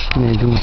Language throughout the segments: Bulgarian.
Не думай.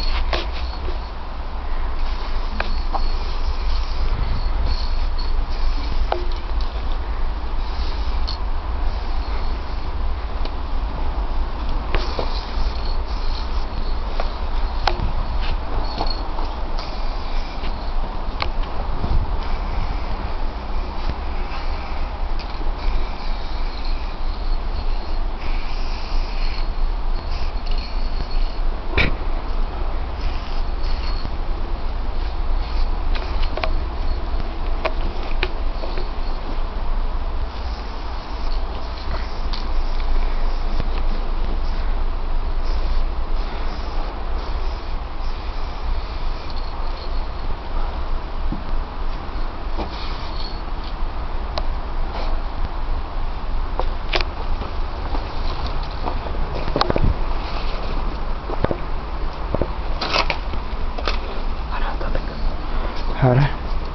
Хайде.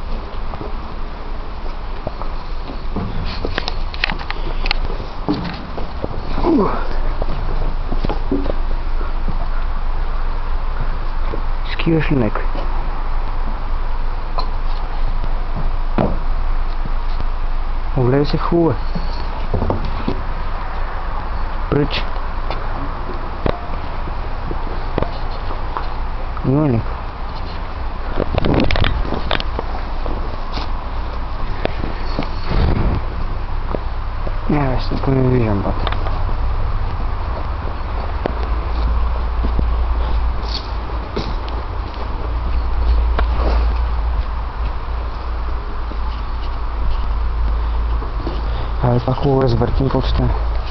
Скиваш ли некой? Огледай се хубаво. Пръч. Има ли? Не, бе, тук не виждам, бат. Абе, това хубаво развъртим, какво ще стане?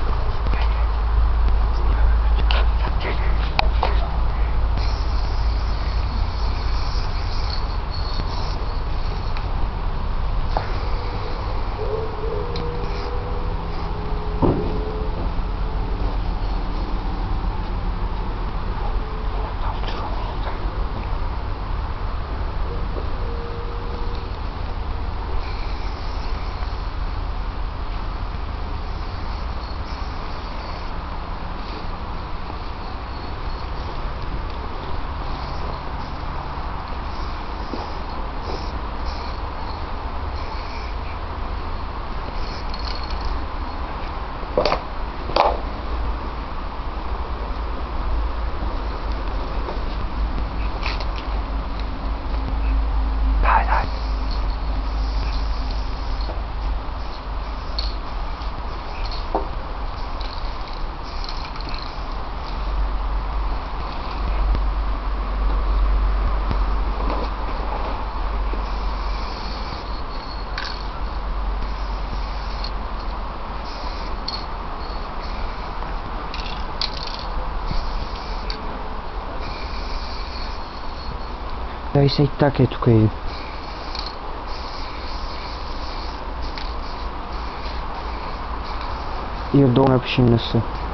Дай се и так е тук и... И отдолу напиши НС.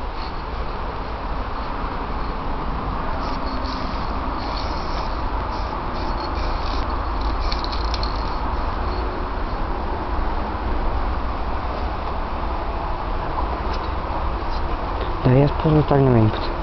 Да, аз просто так не ме път.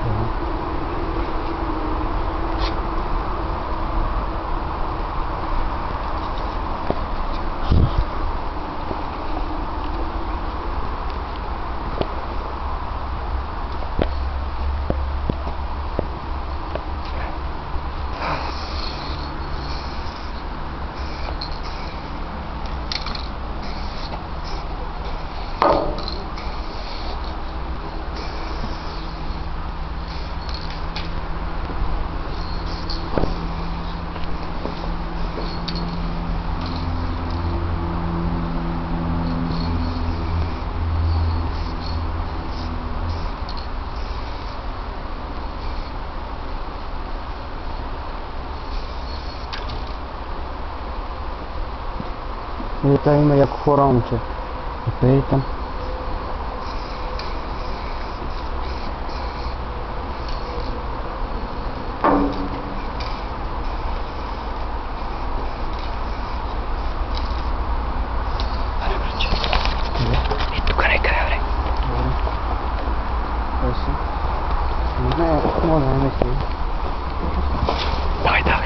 И там има яко хора, момче. Опей там. И тук некъде, бре. Добре. Не знае, може да не мисли. Dawaj, tak.